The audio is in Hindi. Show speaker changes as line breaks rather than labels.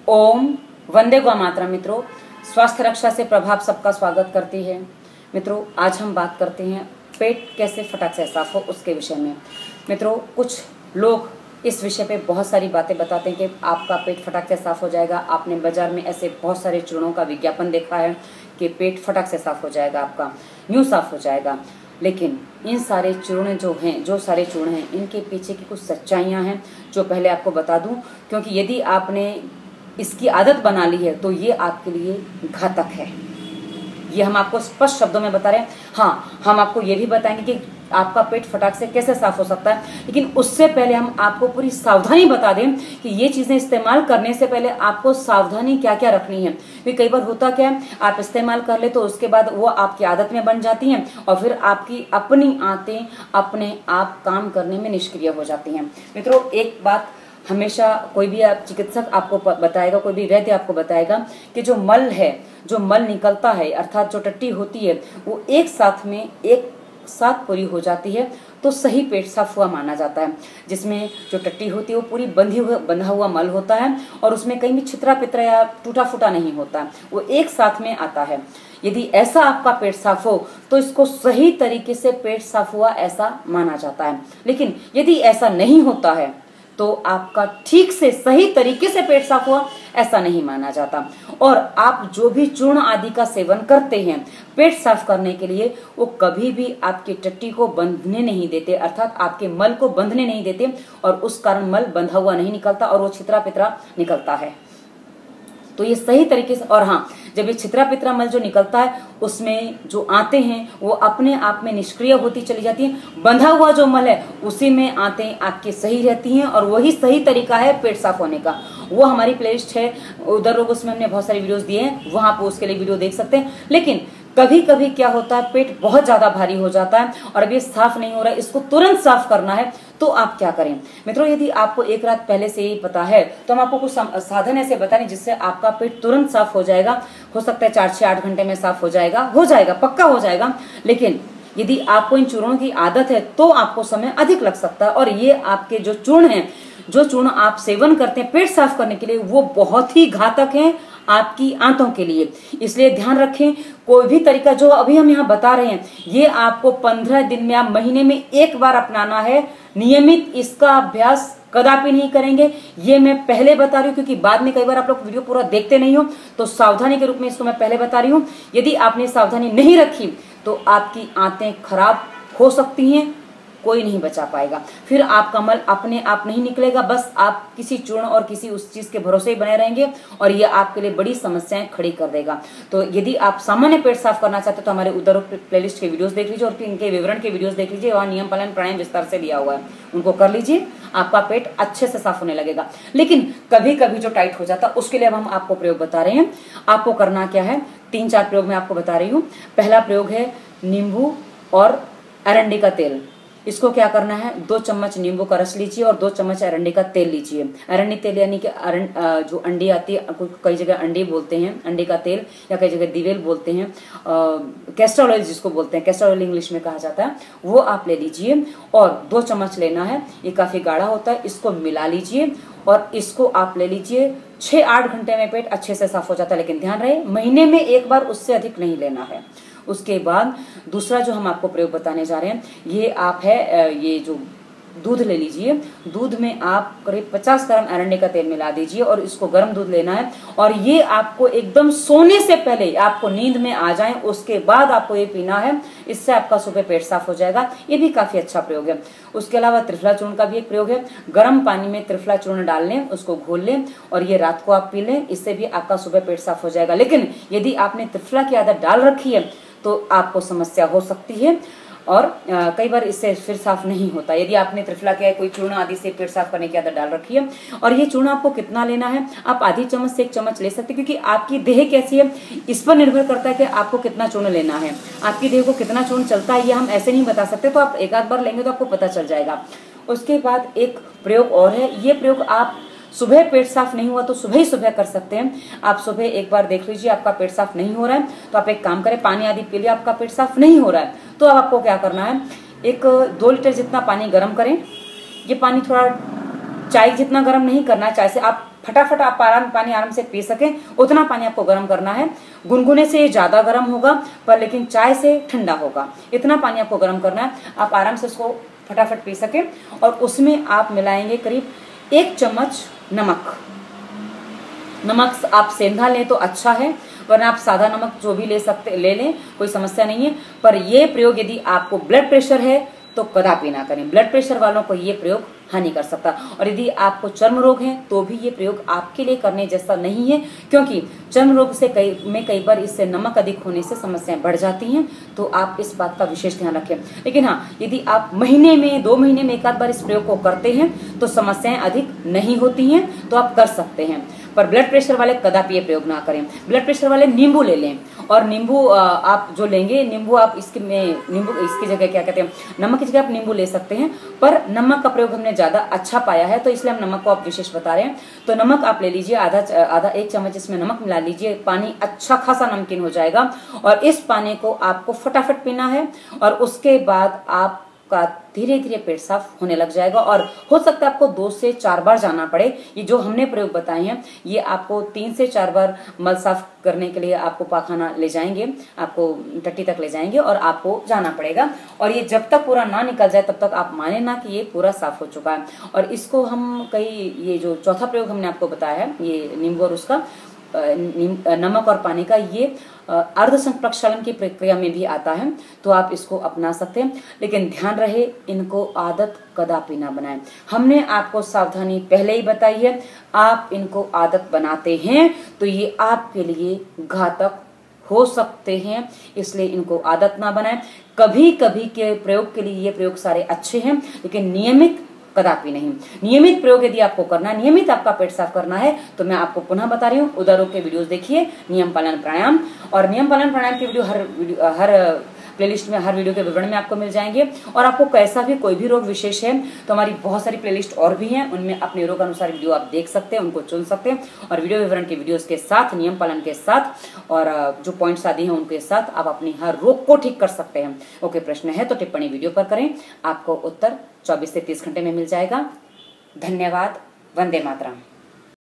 ओम वंदे गौ मातरम। मित्रों, स्वास्थ्य रक्षा से प्रभाव सबका स्वागत करती है। मित्रों, आज हम बात करते हैं पेट कैसे फटाक से साफ हो उसके विषय में। मित्रों, कुछ लोग इस विषय पे बहुत सारी बातें बताते हैं कि आपका पेट फटाक से साफ हो जाएगा। आपने बाजार में ऐसे बहुत सारे चूर्णों का विज्ञापन देखा है कि पेट फटाक से साफ हो जाएगा, आपका यूं साफ हो जाएगा। लेकिन इन सारे चूर्ण जो सारे चूर्ण हैं, इनके पीछे की कुछ सच्चाइयाँ हैं जो पहले आपको बता दूं, क्योंकि यदि आपने इसकी आदत बना ली है तो ये आपके लिए घातक है। ये हम आपको स्पष्ट शब्दों में बता रहे हैं। हाँ, हम आपको ये भी बताएंगे कि आपका पेट फटाक से कैसे साफ हो सकता है, लेकिन उससे पहले हम आपको पूरी सावधानी बता दें कि ये चीजें इस्तेमाल करने से पहले आपको सावधानी क्या क्या रखनी है। क्योंकि कई बार होता क्या है, आप इस्तेमाल कर ले तो उसके बाद वो आपकी आदत में बन जाती हैं और फिर आपकी अपनी आंतें अपने आप काम करने में निष्क्रिय हो जाती हैं। मित्रों, एक बात हमेशा कोई भी चिकित्सक आपको बताएगा, कोई भी वैद्य आपको बताएगा कि जो मल निकलता है, अर्थात जो टट्टी होती है, वो एक साथ पूरी हो जाती है तो सही पेट साफ हुआ माना जाता है। जिसमें जो टट्टी होती है वो पूरी बंधा हुआ मल होता है और उसमें कहीं भी छितरा पितरा या टूटा फूटा नहीं होता, वो एक साथ में आता है। यदि ऐसा आपका पेट साफ हो तो इसको सही तरीके से पेट साफ हुआ ऐसा माना जाता है। लेकिन यदि ऐसा नहीं होता है तो आपका ठीक से सही तरीके से पेट साफ हुआ ऐसा नहीं माना जाता। और आप जो भी चूर्ण आदि का सेवन करते हैं पेट साफ करने के लिए, वो कभी भी आपकी टट्टी को बंधने नहीं देते, अर्थात आपके मल को बंधने नहीं देते और उस कारण मल बंधा हुआ नहीं निकलता और वो छितरा पितरा निकलता है। तो ये सही तरीके से, और हाँ, जब ये छितरा पितरा मल जो निकलता है उसमें जो आंतें हैं वो अपने आप में निष्क्रिय होती चली जाती हैं। बंधा हुआ जो मल है उसी में आंतें आपकी सही रहती हैं और वही सही तरीका है पेट साफ होने का। वो हमारी प्लेलिस्ट है उदर रोग, उसमें हमने बहुत सारी वीडियोस दिए हैं, वहां पर उसके लिए वीडियो देख सकते हैं। लेकिन कभी कभी क्या होता है, पेट बहुत ज्यादा भारी हो जाता है और अब ये साफ नहीं हो रहा है, इसको तुरंत साफ करना है, तो आप क्या करें। मित्रों, यदि आपको एक रात पहले से ही पता है तो हम आपको कुछ साधन ऐसे बता रहे हैं जिससे आपका पेट तुरंत साफ हो जाएगा। हो सकता है 4 से 8 घंटे में साफ हो जाएगा, पक्का हो जाएगा। लेकिन यदि आपको इन चूर्णों की आदत है तो आपको समय अधिक लग सकता है। और ये आपके जो चूर्ण हैं, जो चूर्ण आप सेवन करते हैं पेट साफ करने के लिए, वो बहुत ही घातक हैं आपकी आंतों के लिए। इसलिए ध्यान रखें, कोई भी तरीका जो अभी हम यहाँ बता रहे हैं ये आपको 15 दिन में या महीने में एक बार अपनाना है। नियमित इसका अभ्यास कदापि नहीं करेंगे, ये मैं पहले बता रही हूँ, क्योंकि बाद में कई बार आप लोग वीडियो पूरा देखते नहीं हो, तो सावधानी के रूप में इसको मैं पहले बता रही हूँ। यदि आपने सावधानी नहीं रखी तो आपकी आंतें खराब हो सकती हैं, कोई नहीं बचा पाएगा। फिर आपका मल अपने आप नहीं निकलेगा, बस आप किसी चूर्ण और किसी उस चीज के भरोसे ही बने रहेंगे और ये आपके लिए बड़ी समस्याएं खड़ी कर देगा। तो यदि आप सामान्य पेट साफ करना चाहते हो तो हमारे उदर प्लेलिस्ट के वीडियोस देख लीजिए और इनके विवरण के वीडियोस देख लीजिए, वहाँ नियम पालन प्राणायाम विस्तार से दिया हुआ है, उनको कर लीजिए, आपका पेट अच्छे से साफ होने लगेगा। लेकिन कभी कभी जो टाइट हो जाता, उसके लिए अब हम आपको प्रयोग बता रहे हैं। आपको करना क्या है, 3-4 प्रयोग मैं आपको बता रही हूँ। पहला प्रयोग है नींबू और अरंडी का तेल। इसको क्या करना है, 2 चम्मच नींबू का रस लीजिए और 2 चम्मच अरंडी का तेल लीजिए। अरंडी तेल यानी कि जो अंडी आती है, कई जगह अंडी बोलते हैं, अंडे का तेल, या कई जगह दिवेल बोलते हैं, कैस्टर ऑयल जिसको बोलते हैं, कैस्टर ऑयल इंग्लिश में कहा जाता है, वो आप ले लीजिए और 2 चम्मच लेना है। ये काफी गाढ़ा होता है, इसको मिला लीजिए और इसको आप ले लीजिए। 6-8 घंटे में पेट अच्छे से साफ हो जाता है, लेकिन ध्यान रहे महीने में एक बार, उससे अधिक नहीं लेना है। उसके बाद दूसरा जो हम आपको प्रयोग बताने जा रहे हैं, ये आप है, ये जो दूध ले लीजिए। दूध में आप करीब 50 ग्राम अरंडी का तेल मिला दीजिए और इसको गर्म दूध लेना है। और ये आपको एकदम सोने से पहले, आपको नींद में आ जाए उसके बाद आपको ये पीना है। इससे आपका सुबह पेट साफ हो जाएगा। ये भी काफी अच्छा प्रयोग है। उसके अलावा त्रिफला चूर्ण का भी एक प्रयोग है। गर्म पानी में त्रिफला चूर्ण डाल लें, उसको घोल लें और ये रात को आप पी लें, इससे भी आपका सुबह पेट साफ हो जाएगा। लेकिन यदि आपने त्रिफला की आदत डाल रखी है तो आपको समस्या हो सकती है और कई बार इससे फिर साफ नहीं होता। यदि आपने त्रिफला किया है, कोई चूर्ण आदि से पेट साफ करने की आदत डाल रखी है, और ये चूर्ण आपको कितना लेना है, आप आधी चम्मच से 1 चम्मच ले सकते हैं, क्योंकि आपकी देह कैसी है इस पर निर्भर करता है कि आपको कितना चूर्ण लेना है। आपकी देह को कितना चूर्ण चलता है ये हम ऐसे नहीं बता सकते, तो आप एक आध बार लेंगे तो आपको पता चल जाएगा। उसके बाद एक प्रयोग और है, ये प्रयोग आप सुबह पेट साफ नहीं हुआ तो सुबह ही सुबह कर सकते हैं। आप सुबह एक बार देख लीजिए आपका पेट साफ नहीं हो रहा है तो आप एक काम करें, पानी आदि पी लिया, आपका पेट साफ नहीं हो रहा है तो अब आपको क्या करना है, 2 लीटर जितना पानी गर्म करें। ये पानी थोड़ा चाय जितना गर्म नहीं करना है, चाय से आप फटाफट आप पानी आराम से पी सकें उतना पानी आपको गर्म करना है। गुनगुने से ये ज्यादा गर्म होगा पर लेकिन चाय से ठंडा होगा, इतना पानी आपको गर्म करना है, आप आराम से उसको फटाफट पी सकें। और उसमें आप मिलाएंगे करीब 1 चम्मच नमक। नमक आप सेंधा लें तो अच्छा है, वरना आप सादा नमक जो भी ले लें, कोई समस्या नहीं है। पर ये प्रयोग यदि आपको ब्लड प्रेशर है तो कदापि ना करें। ब्लड प्रेशर वालों को ये प्रयोग हानि कर सकता है। और यदि आपको चर्म रोग है तो भी ये प्रयोग आपके लिए करने जैसा नहीं है, क्योंकि चर्म रोग से कई बार इससे नमक अधिक होने से समस्याएं बढ़ जाती हैं। तो आप इस बात का विशेष ध्यान रखें। लेकिन हाँ, यदि आप महीने में 2 महीने में एक आध बार इस प्रयोग को करते हैं तो समस्याएं अधिक नहीं होती हैं, तो आप कर सकते हैं। पर ब्लड प्रेशर वाले कदापि ये प्रयोग ना करें। ब्लड प्रेशर वाले नींबू ले लें, और नींबू आप जो लेंगे, नींबू आप नींबू इसकी जगह क्या कहते हैं, नमक की जगह आप नींबू ले सकते हैं। पर नमक का प्रयोग हमने ज्यादा अच्छा पाया है तो इसलिए हम नमक को आप विशेष बता रहे हैं। तो नमक आप ले लीजिए, आधा 1 चम्मच इसमें नमक मिला लीजिए, पानी अच्छा खासा नमकीन हो जाएगा। और इस पानी को आपको फटाफट पीना है, और उसके बाद आपका धीरे धीरे पेट साफ होने लग जाएगा। और हो सकता है आपको 2 से 4 बार जाना पड़े। ये जो हमने प्रयोग बताए हैं ये आपको 3 से 4 बार मल साफ करने के लिए आपको पाखाना ले जाएंगे, आपको टट्टी तक ले जाएंगे और आपको जाना पड़ेगा। और ये जब तक पूरा ना निकल जाए तब तक आप माने ना कि ये पूरा साफ हो चुका है। और इसको हम ये जो चौथा प्रयोग हमने आपको बताया है, ये नींबू और उसका नमक और पानी का, ये अर्ध संप्रक्षालन की प्रक्रिया में भी आता है, तो आप इसको अपना सकते हैं। लेकिन ध्यान रहे, इनको आदत कदापि ना बनाएं। हमने आपको सावधानी पहले ही बताई है, आप इनको आदत बनाते हैं तो ये आपके लिए घातक हो सकते हैं, इसलिए इनको आदत ना बनाएं। कभी कभी के प्रयोग के लिए ये प्रयोग सारे अच्छे हैं, लेकिन नियमित कदापि नहीं। नियमित प्रयोग यदि आपको करना है, नियमित आपका पेट साफ करना है, तो मैं आपको पुनः बता रही हूँ, उदर रोग के वीडियोस देखिए, नियम पालन प्राणायाम। और नियम पालन प्राणायाम के वीडियो हर प्लेलिस्ट में, हर वीडियो के विवरण में आपको मिल जाएंगे। और आपको कैसा भी कोई भी रोग विशेष है तो हमारी बहुत सारी प्लेलिस्ट और भी हैं, उनमें अपने रोग अनुसार वीडियो आप देख सकते हैं, उनको चुन सकते हैं। और वीडियो विवरण के वीडियोस के साथ, नियम पालन के साथ और जो पॉइंट्स आदि हैं उनके साथ आप अपनी हर रोग को ठीक कर सकते हैं। ओके, प्रश्न है तो टिप्पणी वीडियो पर करें, आपको उत्तर 24 से 30 घंटे में मिल जाएगा। धन्यवाद। वंदे मातरम।